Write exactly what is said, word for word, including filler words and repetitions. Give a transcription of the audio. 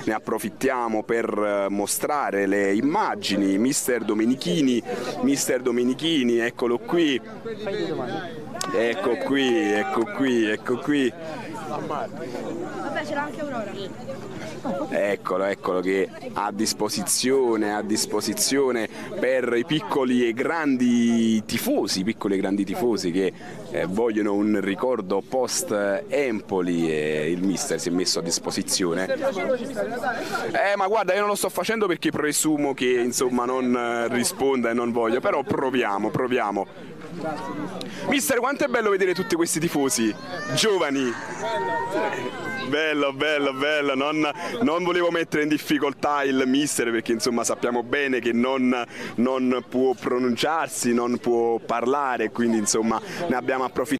ne approfittiamo per mostrare le immagini. Mister Domenichini, Mister Domenichini, eccolo qui, ecco qui, ecco qui, ecco qui. Vabbè, c'era anche Aurora. Eccolo, eccolo che a disposizione, a disposizione per i piccoli e grandi tifosi, piccoli e grandi tifosi che eh, vogliono un ricordo post Empoli, e il mister si è messo a disposizione. Eh, ma guarda, io non lo sto facendo perché presumo che insomma non risponda e non voglio, però proviamo, proviamo. Mister, quanto è bello vedere tutti questi tifosi giovani. Bello, bello, bello, non, non volevo mettere in difficoltà il mister perché insomma sappiamo bene che non, non può pronunciarsi, non può parlare, quindi insomma ne abbiamo approfittato.